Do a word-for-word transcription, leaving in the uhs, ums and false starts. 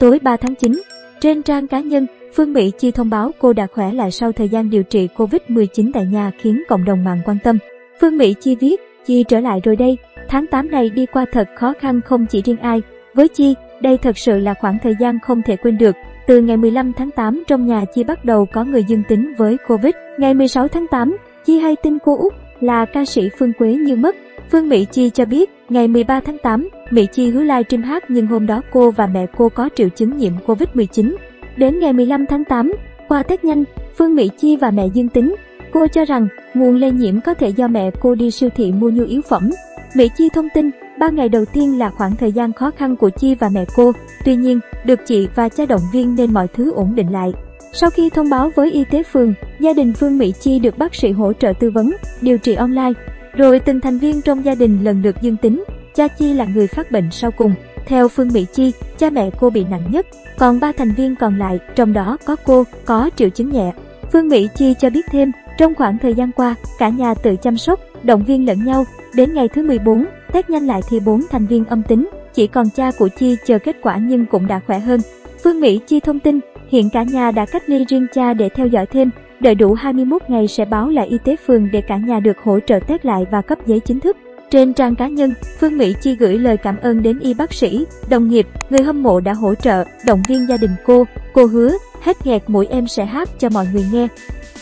Tối ba tháng chín, trên trang cá nhân, Phương Mỹ Chi thông báo cô đã khỏe lại sau thời gian điều trị Covid mười chín tại nhà khiến cộng đồng mạng quan tâm. Phương Mỹ Chi viết, Chi trở lại rồi đây, tháng tám này đi qua thật khó khăn không chỉ riêng ai. Với Chi, đây thật sự là khoảng thời gian không thể quên được. Từ ngày mười lăm tháng tám trong nhà Chi bắt đầu có người dương tính với Covid. Ngày mười sáu tháng tám, Chi hay tin cô út là ca sĩ Phương Quế Như mất. Phương Mỹ Chi cho biết, ngày mười ba tháng tám, Mỹ Chi hứa livestream hát nhưng hôm đó cô và mẹ cô có triệu chứng nhiễm Covid mười chín. Đến ngày mười lăm tháng tám, qua test nhanh, Phương Mỹ Chi và mẹ dương tính. Cô cho rằng nguồn lây nhiễm có thể do mẹ cô đi siêu thị mua nhu yếu phẩm. Mỹ Chi thông tin, ba ngày đầu tiên là khoảng thời gian khó khăn của Chi và mẹ cô, tuy nhiên, được chị và cha động viên nên mọi thứ ổn định lại. Sau khi thông báo với y tế phường, gia đình Phương Mỹ Chi được bác sĩ hỗ trợ tư vấn, điều trị online. Rồi từng thành viên trong gia đình lần lượt dương tính, cha Chi là người phát bệnh sau cùng. Theo Phương Mỹ Chi, cha mẹ cô bị nặng nhất, còn ba thành viên còn lại, trong đó có cô, có triệu chứng nhẹ. Phương Mỹ Chi cho biết thêm, trong khoảng thời gian qua, cả nhà tự chăm sóc, động viên lẫn nhau. Đến ngày thứ mười bốn, test nhanh lại thì bốn thành viên âm tính, chỉ còn cha của Chi chờ kết quả nhưng cũng đã khỏe hơn. Phương Mỹ Chi thông tin, hiện cả nhà đã cách ly riêng cha để theo dõi thêm, đợi đủ hai mươi mốt ngày sẽ báo lại y tế phường để cả nhà được hỗ trợ test lại và cấp giấy chính thức. Trên trang cá nhân, Phương Mỹ Chi gửi lời cảm ơn đến y bác sĩ, đồng nghiệp, người hâm mộ đã hỗ trợ, động viên gia đình cô. Cô hứa, hết nghẹt mũi em sẽ hát cho mọi người nghe.